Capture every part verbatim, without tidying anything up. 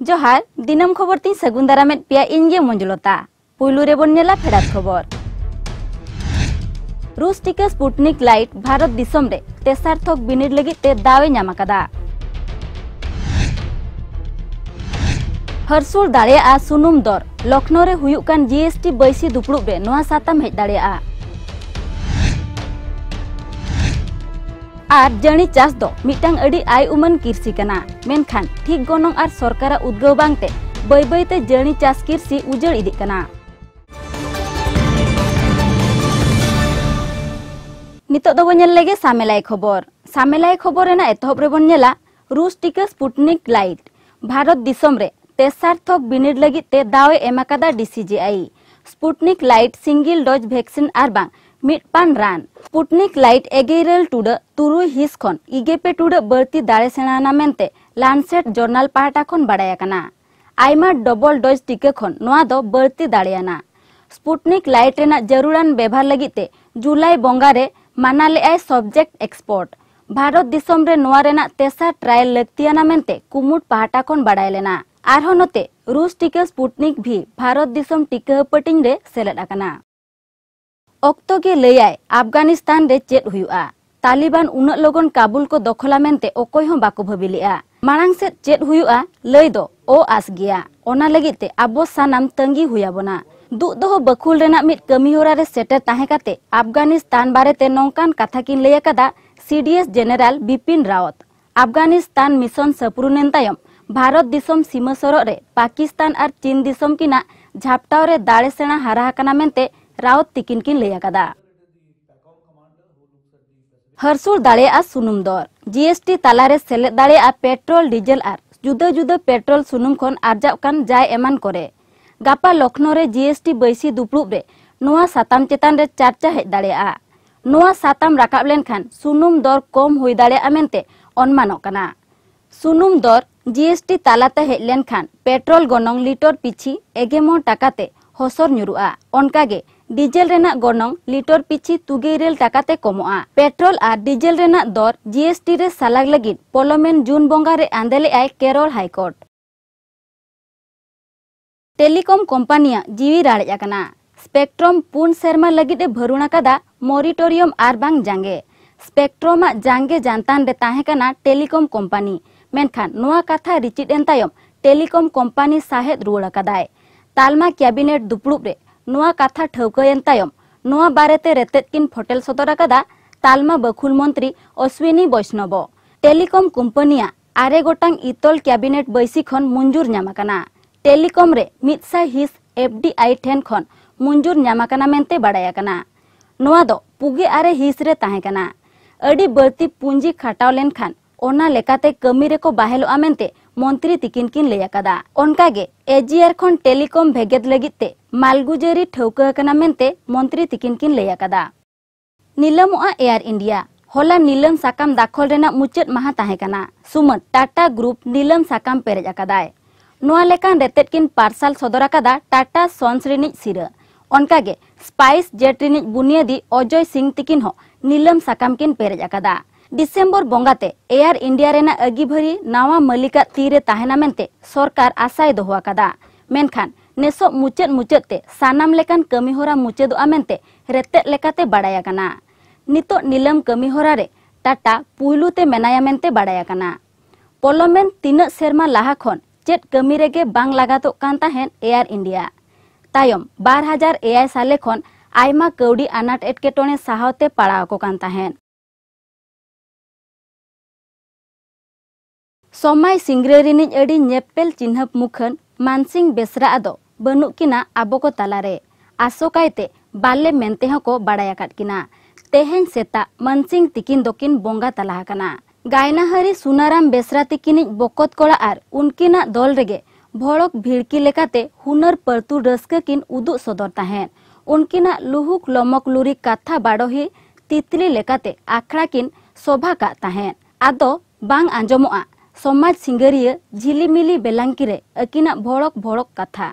जोहार दिनम खबर तीन सगुन दारामेद पिया इनगे मंजुलता पुलू रे बन नेला फेडात खबर। रूस टीका स्पुटनिक लाइट भारत दिसम रे तेसार थक बिनिड लगी ते दावे ᱧᱟᱢ ᱟᱠᱟᱫᱟ। हरसुल दाड़ेया सुनुम दर लखनऊ रे हुयुक कान जीएसटी बैसी दुपड़ुब रे नोआ साताम हेज दाड़ेया। आर जणी चास दो मिटांग अडी आय उमन किरसी कना मेनखान ठीक गनंग आर सरकारा उद्गव बांगते बै बैते जणी चास किरसी उजड़ इदी कना। नितो दो बन लेगे सामेलाय खबर। सामेलाय खबर रेना एतहब रे बन नेला रूस टीका स्पुटनिक लाइट भारत दिसम रे तेसार थक बिनिड लगी ते दावे एमाकादा DCGI. Sputnik light single dose vaccine आर बांग मिटपान रान स्पुटनिक लाइट एगेरल टुड तुरुई हिस खन इगेपे टुड बर्ती दाड़े सेणाना मेनते लानसेट जर्नल पाहटा खन बाडायाकना। आयमा डबल डोज टीका खन नोआ दो बर्ती दाड़ेयाना। स्पुटनिक लाइट रेना जरूरान व्यवहार लगीते जुलाई बंगारे मानाले आय सब्जेक्ट एक्सपोर्ट भारत दिसम रे नोआ रेना तेसार ट्रायल लगतियाना मेनते कुमुट पाहटा खन बाडायलेना। आरहो नोते रूस टीका स्पुटनिक भी भारत दिसम टीका हपटिंग रे सेलेद आकना। ऑक्तो के लयाय अफगानिस्तान रे चेद हुयुआ तालिबान उनक लगन काबुल को दखला मेनते ओकोय हों बाको भाबिलिया। मांग से चेद हुयुआ लय दो ओ आस गिया ओना लगिते आबो सानाम तंगी हुयाबोना। दुख दो बखुल रेना मिट कमी होरा रे सेटर ताहे काते अफगानिस्तान बारेते नौकान कथा किन लय आकादा CDS general Bipin Rawat. Afghanistan mission सपुरुनेन तायम भारत दिसम सीमा सरो रे पाकिस्तान और चीन दिसम किना झापटाव रे दाड़े सेना हारा हकना मेनते रावत तिकिन किन लय आकादा। हरसुल दाड़ेया सुनुम दर जीएसटी तालारे सेलेद दाड़ेया पेट्रोल डीजल और जुदा जुदा पेट्रोल सुनुम खन आर्जाव कान जाय एमान करे। गापा लखनऊ रे जीएसटी बैसी दुपड़ुब रे नोआ साताम चेतान रे चर्चा हेज दाड़ेया। नोआ साताम राकाब लेनखान सुनुम दर कम हुई दाड़ेया मेनते अनुमानोग कना। सुनुम दर जीएसटी तालाते हेज लेनखान पेट्रोल गनंग लिटर पिछि एगेमो टाकाते हसर ᱧᱩᱨᱩᱜᱼᱟ ओनकागे डीजल रेना गनंग लिटर पिछि तुगेरेल टाकाते कमोआ। पेट्रोल और डीजल रेना दर जीएसटी रे सालाग लगिद पलोमेन जून बंगा रे आंदेले आय केरल हाईकोर्ट। टेलीकॉम कंपनिया जीवी राड़े आकना स्पेक्ट्रम पुन सेरमा लगिदे भरुणा कादा मोरिटोरियम आर बांग जांगे। स्पेक्ट्रम जांगे जानतान रे ताहे कना टेलीकॉम कंपनी मेनखान नोआ कथा रिचिड एन तायम टेलीकॉम कंपनी साहेद रुवाड़ कादाय। तालमा कैबिनेट दुपड़ुब रे नोआ कथा ठौकायन तायम नोआ बारेते रेतेद किन फोटेल सदर आकादा तालमा बखुल मंत्री अश्विनी वैष्णव। टेलीकॉम कंपनिया आरे गोटांग इतोल कैबिनेट बैसी खन मंजूर ᱧᱟᱢ आकाना। टेलीकॉम रे मिदसाय हिस एफडीआई ठेन खन मंजूर ᱧᱟᱢ आकाना मेनते बाडाय आकाना। नोआ दो पुगे आरे हिस रे ताहे कना। अडी बर्ती पुंजी खटाव लेनखान ओना लेकाते कमी रेको बाहेलोआ मेनते मंत्री तिकिन किन लय आकादा। ओनकागे एजीआर खन टेलीकॉम भेगेद लगिते मालगुजारी ठौका आकना मेनते मंत्री तिकिन किन लय आकादा। नीलमोआ एयर इंडिया होला नीलम साकाम दाखल रेना मुचाद माहा ताहे कना। सुमत टाटा ग्रुप नीलम साकाम पेरेज आकादाय। नोआ लेकान रेतेद किन पार्सल सदर आकादा टाटा सन्स रिनिज सिरा। ओनकागे स्पाइस जेट रिनिज बुनियादी अजय सिंह तिकिन हो नीलम साकाम किन पेरेज आकादा। डिसेम्बर बंगाते एयर इंडिया रेना अगिभरी नावा मलिका तीरे ताहेना मेनते सरकार आशाय दोहो आकादा। मेनखान नेसो मुचाद मुचादते सानाम लेकान कमी होरा मुचादोआ मेनते रेतेद लेकाते बाडाय आकाना। नितो नीलम कमी होरा रे टाटा पुइलुते मेनाया मेनते बाडाय आकाना। पलोमेन तीना सेरमा लाहा खन चेद कमी रेगे बांग लागातोग कान ताहेन एयर इंडिया। तायम बार हजार एआई साले खन आयमा कौडी आनाट एटकेटोणे साहावते पाड़ाव को कान ताहेन। समय सिंग्रे रिनिज अडी नेपेल चिन्हप मुखन मानसिंग बेसरा आदो बनुक किना आबो को तालारे आसोकायते बाले मेनते हको बाडाय आकाद किना। तेहेन सेता मानसिंग तिकिन दोकिन बोंगा तला हकना। गायनाहारी सुनाराम बेसरा तिकिनिज बकत कोड़ा आर उनकिना दल रेगे भड़क भिड़की लेकाते हुनर परतु रस्का किन उदुग सदर ताहेन। उनकिना लुहुक लमक लुरी कथा बाडोही तितली लेकाते आखड़ा किन शोभा का ताहेन। आदो बांग आंजमोआ समाज सिंगरिया झिलिमिली बेलांकी रे अकिना भड़क भड़क कथा।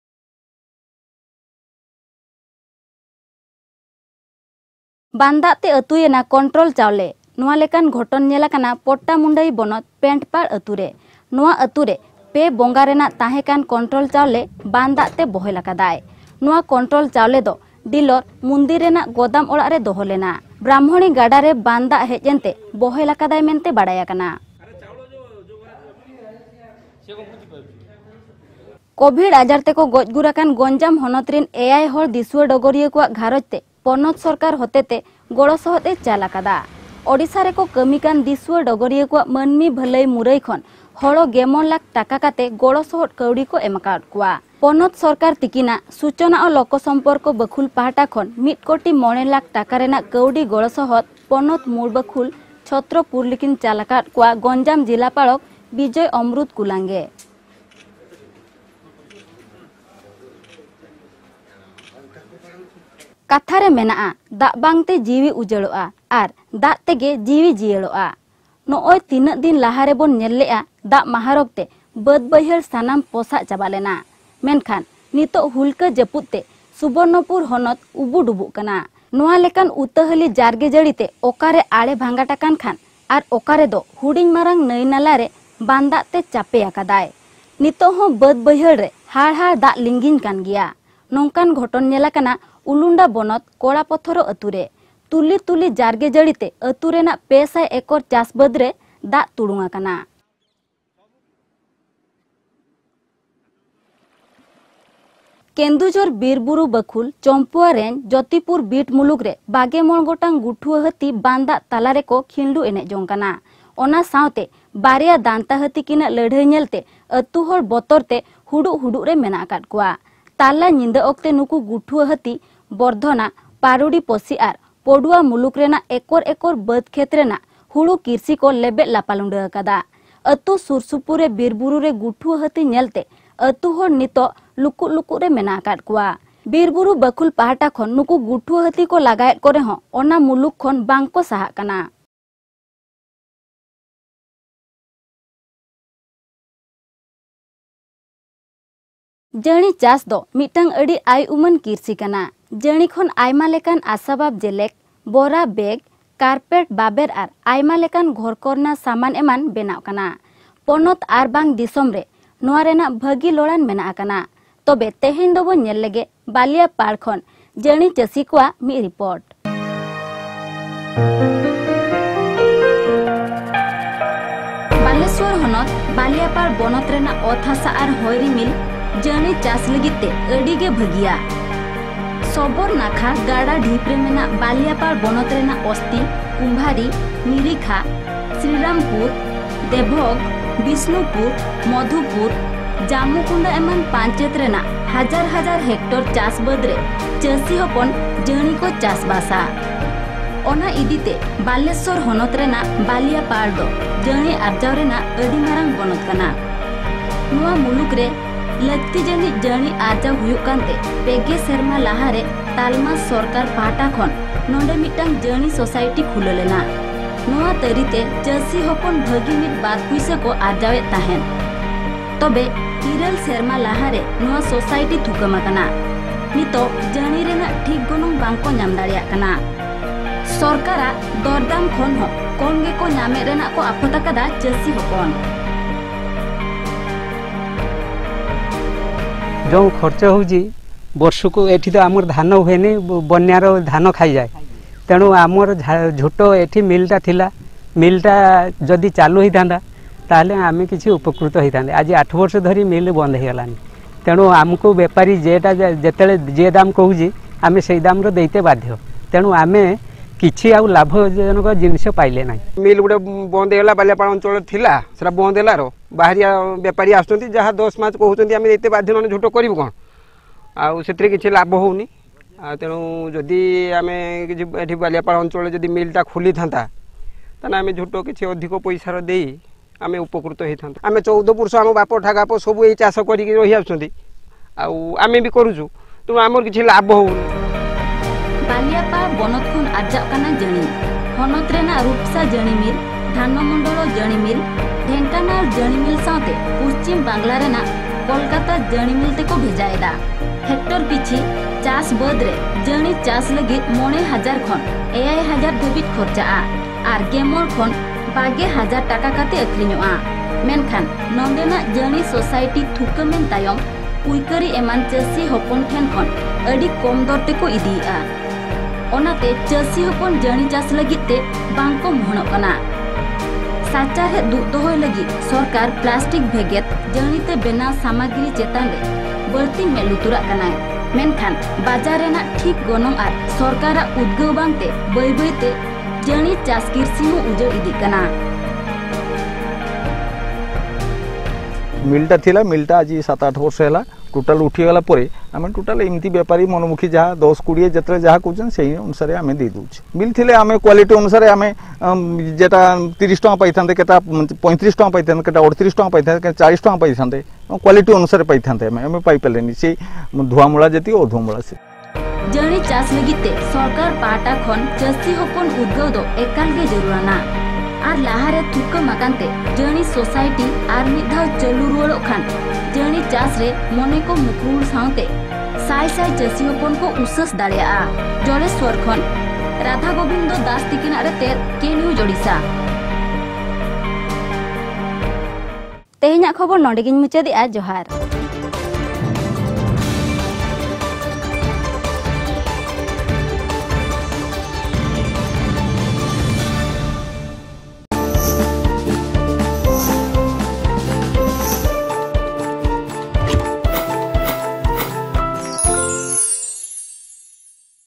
बांदाते अतुयेना कंट्रोल चावले नोआ लेकान घटन नेलाकाना पट्टा मुंडाई बनत पेंटपाड़ अतुरे। नोआ अतुरे पे बोंगा रेना ताहेकान कंट्रोल चावले बांदाते बहेल अकादाय। नुआ कंट्रोल चावले दो डिलर मुंदिर रेना गोदाम ओड़ा रे दोहो लेना। ब्राह्मणी गाडा रे बांदा हेजेंते बहेल अकादाय मेनते बाडाय अकाना। कोविड आजार ते को गजगुराकान गंजाम हनत रिन एआई हर दिसुआ डगरिया को घारजते पनत सरकार होतेते गड़ो सहते चाल अकादा। ओडिशा रे को कमिकान दिसुआ डगरिया को मनमी भलाई मुरई खन हड़ो गेमन लाख टाका काते गड़ो सहत कौड़ी को एमकाट कुआ। पनत सरकार तिकिना सूचना और लोक संपर्क बखुल पाहटा खन मिट कोटी मोने लाख टाका रेना कौड़ी गड़ो सहत पनत मूल बखुल छत्रपुर लिकिन चालकाट कुआ गंजाम जिलापालक विजय अमृत कुलांगे। कथारे मेना दा बांगते जीवी उजड़ोआ आर दा तेगे जीवी जियड़ोआ। नोय तीन दिन लाहारे बोन नेलेआ दा महारकते बद बैहर सानाम पोसा चाबा लेना। मेनखान नितो हुलका जपुते सुबर्णपुर हनत उबु डुबुक कना। नोआ लेकान उतहली जारगे जड़ीते ओकारे आड़े भांगाटाकान खान आर ओकारे दो हुडिंग मारांग नई नालारे बांदाते चापे आकादाय। नितो हो बद बैहर रे हाड़ हाड़ दा लिंगिन कान गिया। नोंकान घटन नेलाकाना उलुंडा बनत कोड़ा पत्थर अतुरे तुली तुली जारगे जड़ीते अतुरेना पेसाय एकर चास बदरे दा तुड़ुंगा कना। केंदुझर बीरबुरु बखुल चंपुआ रेंज ज्योतिपुर बीट मुलुक रे बागे मोड़ गोटांग गुठुआ हती बांदा तालारे को खिंडू एने जोंकना। ओना सावते बारिया दांता हती किना लड़ाई नेलते अतु हर बतरते हुडु हुडु रे मेना आकाद कुआ। ताला निंदा ओक्ते नुकु गुठुआ हती बर्धना पारुडी पसी आर पडुआ मुलुक रेना एकोर एकोर बद खेत रेना हुडु किरसी को लेबे लापालुंडा अकादा। अतु सुरसुपुर रे बीरबुरु रे गुठुआ हती नेलते अतु हर नितो लुकु लुकु रे मेना आकाद कुआ। बीरबुरु बखुल पाहटा खन नुकु गुठुआ हती को लगायत करे हो ओना मुलुक खन बांको साहा कना। जणी चास दो मिटंग अड़ी आय उमन किरसी कना। जणी खन आयमा लेकान आसाबाब जेलेक बोरा बेग कारपेट बाबेर आर आयमा लेकान घर करना सामान एमान बेनाव कना। पनत आर बांग दिसम रे नोआ रेना भागी लोड़ान मेना कना। तबे तेहेन दो बन नेल लगे बालिया पाड़ खन जणी चासी कोआ मी रिपोर्ट। बालेश्वर हनत बालियापाड़ बनत रेना अथासा आर होयरी मिल जणी चास लगिते अड़ीगे भगिया। सबोर नाखा गाड़ा ढीपरे मेना बालियापाड़ बनत रेना अस्ति कुंभारी निरीखा श्रीरामपुर देवभोग विष्णुपुर मधुपुर जामुकुंडा एमन पांचेत रेना हजार हजार हेक्टर चास बदरे चासी हपन जणी को चासबासा। ओना इदीते बालेश्वर हनत रेना बालियापाड़ दो जणी आर्जाव रेना अड़ी मारांग बनत कना। नुआ मुलुक रे लगती जनी जनी आजा हुयुक कांते पेगे सेरमा लाहारे तालमा सरकार पाटा खन नोंडे मिटांग जनी सोसाइटी खुललेना। नोआ तरीते चासी हपन भगी मिट बात पुइसा को आजावे ताहेन। तबे इरल सेरमा लाहारे नोआ सोसाइटी थुकमा कना। नितो जनी रेना ठीक गनोंग बांको नाम दाड़िया कना। सरकारा दरदाम खन हो कम गे को नामे रेना को आफता कदा चासी हपन। जो खर्च होउजी वर्ष को एठी तो आमर धान हुएनी बन्यार धान खाई जाए। तेणु आमर झोटो एठी मिलटा थिला मिलटा जदि चालू ही थांदा ताले आमे किछि उपकृत होई थांदे। आज आठ वर्ष धरी मिल बंद हो गलानी। तेणु आमको बेपारी जेटा जेतेले जे दाम कहूजी आमे सेई दाम रो देते बाध्य। तेणु आमे किछि आउ लाभजनक जिनिस पाइले ना। मिल गोटे बंद होगा बालियापाड़ अंचल थिला सेटा बंद हेलार बाहरिया बेपारी आसुचंती जहाँ दस मास कहउचंती आमे देते बाध्य न झूठ करिवु कोन आउ सेतरे किछि लाभ होउनी। तेणु जदि आमे किछि एठी बालियापाड़ अंचल जदि मिलटा खोली थांता ताना आमे झूठ किछि अधिक पैसा देई आमे उपकृत होई थांता। आमे चौदह वर्ष आम बाप ठागाप सब एई चाष करिक रहि आसुचंती आउ आमे भी करूछु। तेणु आमर किछि लाभ होउनी। बालियापाड़ बनत खन आजाव काना जणी हनत रेना रूपसा जणी मिल धानमंडल जणी मिल ढेंकानाल जणी मिल साथे पश्चिम बांग्ला रेना कोलकाता जणी मिल ते को भेजाएदा। हेक्टर पिछि चास बदरे जणी चास लगी मोने हजार खन एआई हजार धबित खर्चा आर गेमर खन बागे हजार टाका काते अखरिñoa। मेनखान नोंदेना जणी सोसाइटी थुकमेन तायम पुइकरी एमान चासी हपन ठेन खन अडी कम दर तेको इदिया ओनाते चासी हपन जणी चास लगिते बांको मोहनोग कना साचारे दुख दोहय लगी सरकार प्लास्टिक भेगेत जणीते बेना सामग्री चेतान रे बळती मेलुतुरा कनाय मेनखान बाजार रेना ठीक गनंग आर सरकारा उद्गव बांगते बय बयते जणी चास कृषि हु उजड़ इदी कना मिलटा थिला मिलटा आज सात आठ वर्ष है टोटाल उठीगला आम टोटाल एमती बेपारी मनमुखी जहाँ दस कोड़े जिते जहाँ कौन से अनुसार आम दे दूचे मिल थे आम क्वालिटी अनुसार आम जेटा तीस टाँग पाई था केटा पैंतीस टाँग पाई था केटा अड़तीस टाँग पाई था चालीस टाँग पाई था क्वालिटी अनुसार पाई था आम पाई पारे से धुआमूला जी अधुआमूला से जणी चास लगिते सरकार पाटा खन चासी हपन उद्गव दो एकाल गे जरूराना आर लाहारे थुक माकानते जणी सोसाइटी आर मिधाव चलू रुवाड़ो खान जणी चास रे मने को मुकुल साउते साय साय चासी हपन को उसस दाड़िया जलेश्वर खन राधा गोविंद दास तिकिना रे तेर के न्यूज ओडिशा तेहेना खबर नोंडेगिन मुचादी आ जोहार।